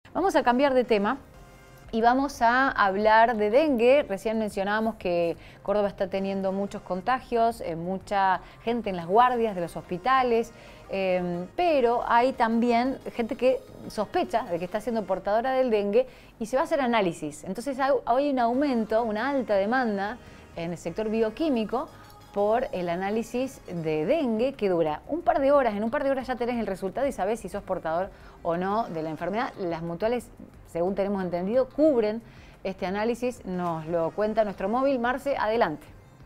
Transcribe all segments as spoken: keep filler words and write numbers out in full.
Vamos a cambiar de tema y vamos a hablar de dengue. Recién mencionábamos que Córdoba está teniendo muchos contagios, eh, mucha gente en las guardias de los hospitales, eh, pero hay también gente que sospecha de que está siendo portadora del dengue y se va a hacer análisis. Entonces hay, hay un aumento, una alta demanda en el sector bioquímico por el análisis de dengue, que dura un par de horas. En un par de horas ya tenés el resultado y sabés si sos portador o no de la enfermedad. Las mutuales, según tenemos entendido, cubren este análisis. Nos lo cuenta nuestro móvil. Marce, adelante.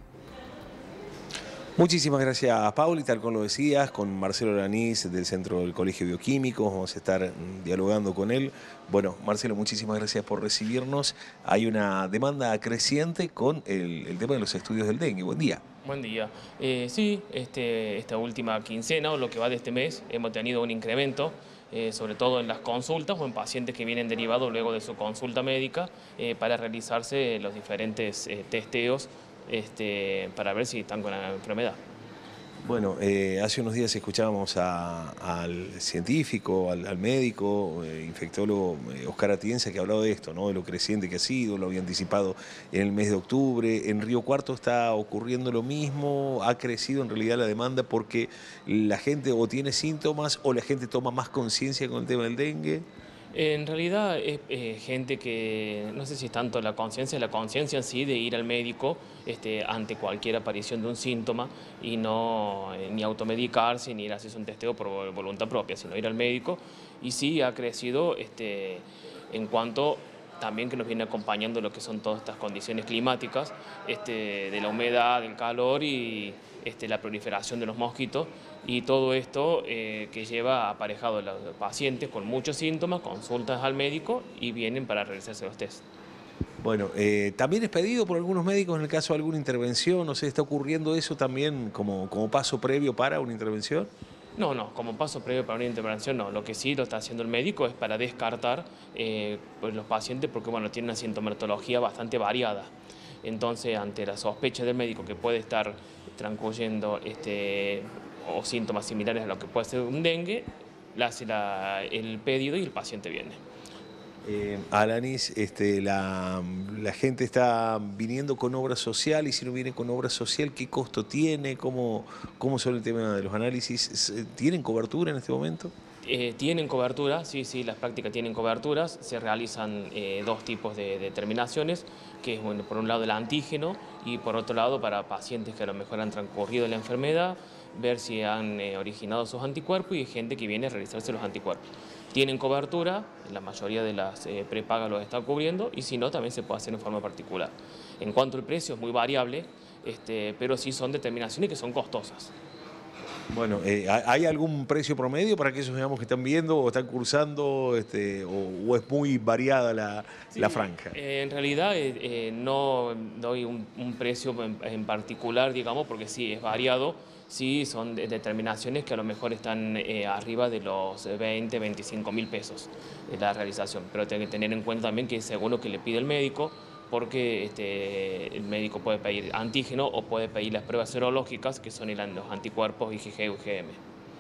Muchísimas gracias, Pauli. Tal como lo decías, con Marcelo Alanís del Centro del Colegio Bioquímico, vamos a estar dialogando con él. Bueno, Marcelo, muchísimas gracias por recibirnos. Hay una demanda creciente con el, el tema de los estudios del dengue. Buen día. Buen día. Eh, sí, este, esta última quincena o lo que va de este mes hemos tenido un incremento, eh, sobre todo en las consultas o en pacientes que vienen derivados luego de su consulta médica eh, para realizarse los diferentes eh, testeos este, para ver si están con la enfermedad. Bueno, eh, hace unos días escuchábamos a, al científico, al, al médico, eh, infectólogo eh, Oscar Atienza, que hablaba de esto, ¿no? De lo creciente que ha sido, lo había anticipado en el mes de octubre. En Río Cuarto está ocurriendo lo mismo, ha crecido en realidad la demanda porque la gente o tiene síntomas o la gente toma más conciencia con el tema del dengue. En realidad es eh, gente que, no sé si es tanto la conciencia, la conciencia en sí de ir al médico este, ante cualquier aparición de un síntoma y no eh, ni automedicarse ni ir a hacerse un testeo por voluntad propia, sino ir al médico. Y sí ha crecido este, en cuanto también que nos viene acompañando lo que son todas estas condiciones climáticas, este, de la humedad, del calor y este, la proliferación de los mosquitos, y todo esto eh, que lleva aparejado a los pacientes con muchos síntomas, consultas al médico y vienen para realizarse los test. Bueno, eh, también es pedido por algunos médicos en el caso de alguna intervención, no sé, ¿está ocurriendo eso también como, como paso previo para una intervención? No, no, como paso previo para una intervención no. Lo que sí lo está haciendo el médico es para descartar eh, pues los pacientes porque bueno, tienen una sintomatología bastante variada. Entonces, ante la sospecha del médico que puede estar transcurriendo este, o síntomas similares a lo que puede ser un dengue, le hace la, el pedido y el paciente viene. Eh, Alanís, este, la, la gente está viniendo con obra social y si no viene con obra social, ¿qué costo tiene? ¿Cómo, cómo son el tema de los análisis? ¿Tienen cobertura en este momento? Eh, tienen cobertura, sí, sí, las prácticas tienen coberturas, se realizan eh, dos tipos de determinaciones, que es bueno, por un lado el antígeno y por otro lado para pacientes que a lo mejor han transcurrido la enfermedad, ver si han eh, originado sus anticuerpos y hay gente que viene a realizarse los anticuerpos. Tienen cobertura, la mayoría de las eh, prepagas los está cubriendo y si no también se puede hacer en forma particular. En cuanto al precio es muy variable, este, pero sí son determinaciones que son costosas. Bueno, eh, ¿hay algún precio promedio para aquellos digamos, que están viendo o están cursando este, o, o es muy variada la, sí, la franja? Eh, en realidad eh, eh, no doy un, un precio en, en particular, digamos, porque sí, es variado. Sí, son de, determinaciones que a lo mejor están eh, arriba de los veinte, veinticinco mil pesos de la realización. Pero hay que tener en cuenta también que es según lo que le pide el médico, porque este, el médico puede pedir antígeno o puede pedir las pruebas serológicas, que son los anticuerpos I G G y U G M.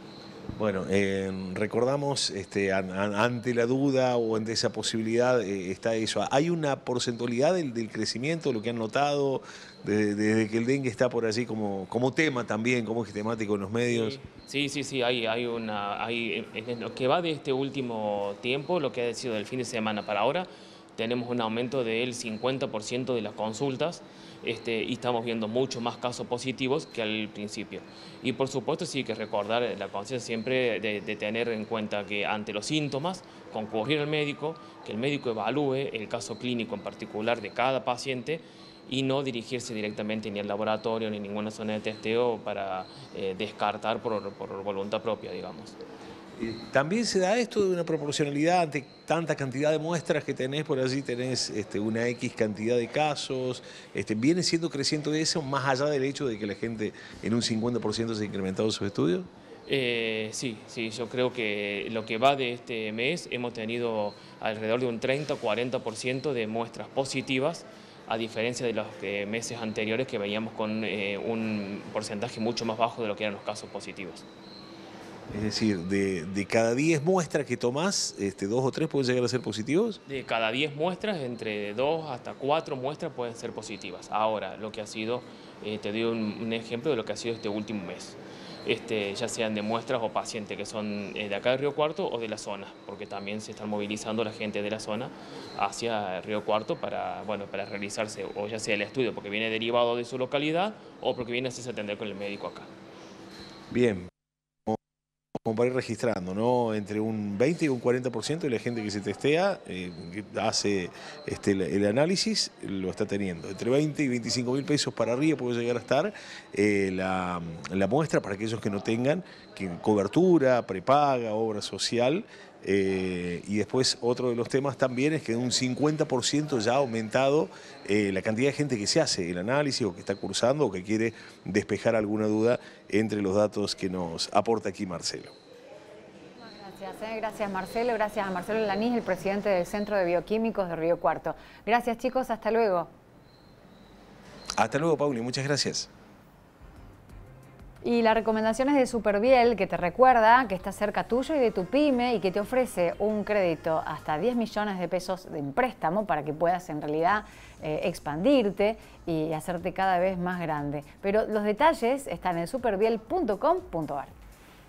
Bueno, eh, recordamos, este, an, an, ante la duda o ante esa posibilidad eh, está eso. ¿Hay una porcentualidad del, del crecimiento, lo que han notado, desde de, de que el dengue está por allí como, como tema también, como es temático en los medios? Sí, sí, sí, sí hay, hay una, hay, en lo que va de este último tiempo, lo que ha sido del fin de semana para ahora, tenemos un aumento del cincuenta por ciento de las consultas este, y estamos viendo mucho más casos positivos que al principio. Y por supuesto sí hay que recordar la conciencia siempre de, de tener en cuenta que ante los síntomas, concurrir al médico, que el médico evalúe el caso clínico en particular de cada paciente y no dirigirse directamente ni al laboratorio ni a ninguna zona de testeo para eh, descartar por, por voluntad propia, digamos. También se da esto de una proporcionalidad ante tanta cantidad de muestras que tenés, por allí tenés este, una X cantidad de casos, este, ¿viene siendo creciente eso más allá del hecho de que la gente en un cincuenta por ciento se ha incrementado sus estudios? Eh, sí, sí, yo creo que lo que va de este mes hemos tenido alrededor de un treinta o cuarenta por ciento de muestras positivas, a diferencia de los eh, meses anteriores que veíamos con eh, un porcentaje mucho más bajo de lo que eran los casos positivos. Es decir, de, de cada diez muestras que tomás, este, dos o tres pueden llegar a ser positivos. De cada diez muestras, entre dos hasta cuatro muestras pueden ser positivas. Ahora, lo que ha sido, eh, te doy un, un ejemplo de lo que ha sido este último mes. Este, ya sean de muestras o pacientes que son eh, de acá de Río Cuarto o de la zona, porque también se están movilizando la gente de la zona hacia Río Cuarto para, bueno, para realizarse, o ya sea el estudio porque viene derivado de su localidad o porque viene a hacerse atender con el médico acá. Bien. Como para ir registrando, ¿no? Entre un veinte y un cuarenta por ciento de la gente que se testea, eh, que hace este, el, el análisis, lo está teniendo. Entre veinte y veinticinco mil pesos para arriba puede llegar a estar eh, la, la muestra para aquellos que no tengan que, cobertura, prepaga, obra social. Eh, y después otro de los temas también es que en un cincuenta por ciento ya ha aumentado eh, la cantidad de gente que se hace el análisis o que está cursando o que quiere despejar alguna duda entre los datos que nos aporta aquí Marcelo. Gracias, eh. gracias Marcelo, gracias a Marcelo Lanís, el presidente del Centro de Bioquímicos de Río Cuarto. Gracias chicos, hasta luego. Hasta luego Pauli, muchas gracias. Y la recomendación es de Superviel, que te recuerda que está cerca tuyo y de tu pyme y que te ofrece un crédito hasta diez millones de pesos de préstamo para que puedas en realidad eh, expandirte y hacerte cada vez más grande. Pero los detalles están en superviel punto com punto ar.